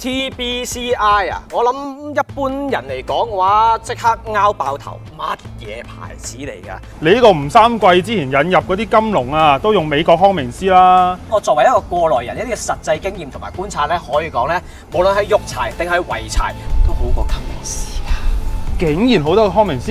FTBCI 啊，我諗一般人嚟講嘅話，即刻拗爆頭，乜嘢牌子嚟㗎？ 你呢個吳三桂之前引入嗰啲金龍啊，都用美國康明斯啦。 我作為一個過來人，一啲嘅實際經驗同埋觀察咧，可以講咧，無論係育柴定係遺柴，都好過康明斯啊！ 竟然好多個康明斯？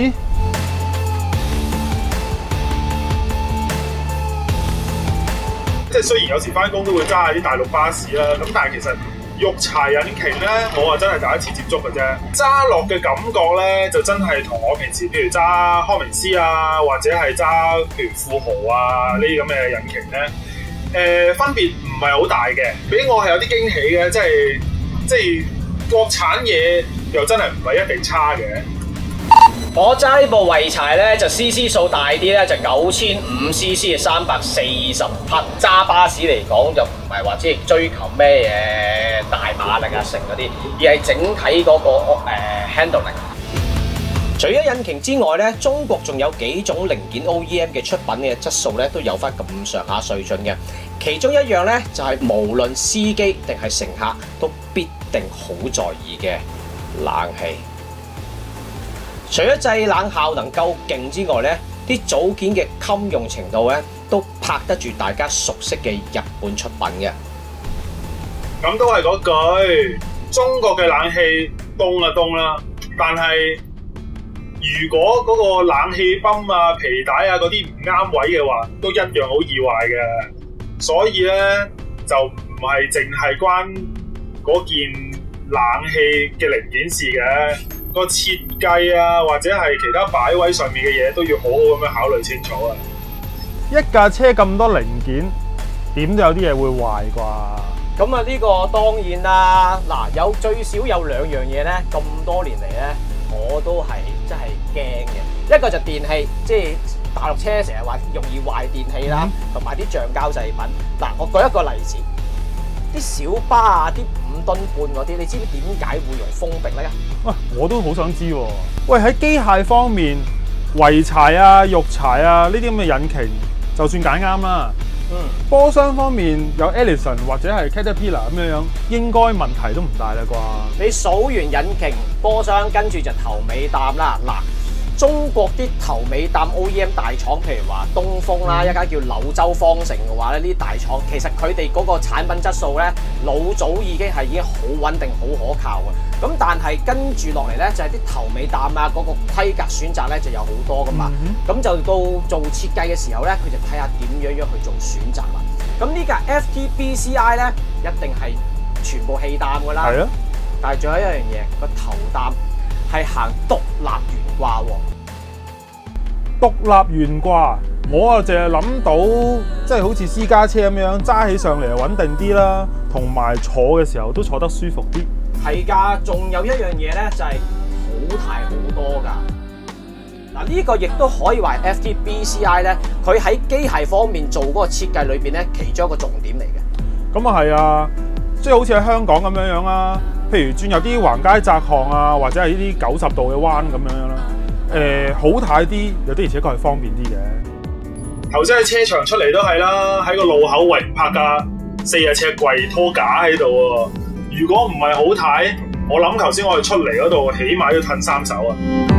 即係雖然有時翻工都會揸下啲大陸巴士啦，咁但係其實育柴引擎咧，我啊真係第一次接觸嘅啫。揸落嘅感覺咧，就真係同我平時譬如揸康明斯啊，或者係揸譬如富豪啊呢啲咁嘅引擎咧，分別唔係好大嘅。俾我係有啲驚喜嘅，即係國產嘢又真係唔係一定差嘅。 我揸呢部遺柴咧就 CC 數大啲咧，就9500 CC 嘅340匹。揸巴士嚟講就唔係話即係追求咩嘢大馬力啊成嗰啲，而係整體嗰個handling。除咗引擎之外咧，中國仲有幾種零件 OEM 嘅出品嘅質素咧都有翻咁上下水準嘅。其中一樣咧就係無論司機定係乘客都必定好在意嘅冷氣。除咗製冷效能夠勁之外咧，啲組件嘅襟用程度咧都拍得住大家熟悉嘅日本出品嘅。 咁都係嗰句，中國嘅冷氣凍就凍啦，但係如果嗰個冷氣泵啊、皮帶啊嗰啲唔啱位嘅話，都一樣好易壞嘅。所以咧就唔係淨係關嗰件冷氣嘅零件事嘅。個設計啊，或者係其他擺位上面嘅嘢，都要好好咁樣考慮清楚啊！ 一架車咁多零件，點都有啲嘢會壞啩？ 咁啊，呢個當然啦。嗱，有最少有兩樣嘢咧，咁多年嚟咧，我都係真係驚嘅。一個就電器，即係大陸車成日話容易壞電器啦，同埋啲橡膠製品。嗱，我舉一個例子，啲小巴啊，啲5噸半嗰啲，你知唔知點解會用封閉咧？ 喂，我都好想知喎。喂，喺機械方面，遺柴啊、育柴啊呢啲咁嘅引擎，就算揀啱啦。波箱方面有 Ellison 或者係 Caterpillar 咁樣，應該問題都唔大啦啩？你數完引擎、波箱，跟住就頭尾擔啦。嗱，中國啲頭尾擔 OEM 大廠，譬如話東風啦，一間叫柳州方城嘅話咧，呢啲大廠其實佢哋嗰個產品質素咧，老早已經好穩定、好可靠嘅。咁但係跟住落嚟咧，就係啲頭尾擔啊，嗰個規格選擇咧就有好多噶嘛。咁就到做設計嘅時候咧，佢就睇下點樣去做選擇啦。咁呢架 FTBCI 咧，一定係全部氣擔噶啦。係啊。但係仲有一樣嘢，個頭擔係行獨立懸掛喎。 獨立懸掛，我啊淨係諗到，即係好似私家車咁樣揸起上嚟就穩定啲啦，同埋坐嘅時候都坐得舒服啲。 係㗎，仲有一樣嘢咧，就係好大好多㗎。嗱，呢個亦都可以話 FTBCI 咧，佢喺機械方面做嗰個設計裏邊咧，其中一個重點嚟嘅。咁啊係啊， 即係好似喺香港咁樣樣啦，譬如轉入啲橫街窄巷啊，或者係呢啲90度嘅彎咁樣樣啦。好睇啲，有啲而且確係方便啲嘅。 頭先喺車場出嚟都係啦，喺個路口圍泊架40尺櫃拖架喺度喎。如果唔係好睇，我諗頭先我哋出嚟嗰度起碼要褪3手啊！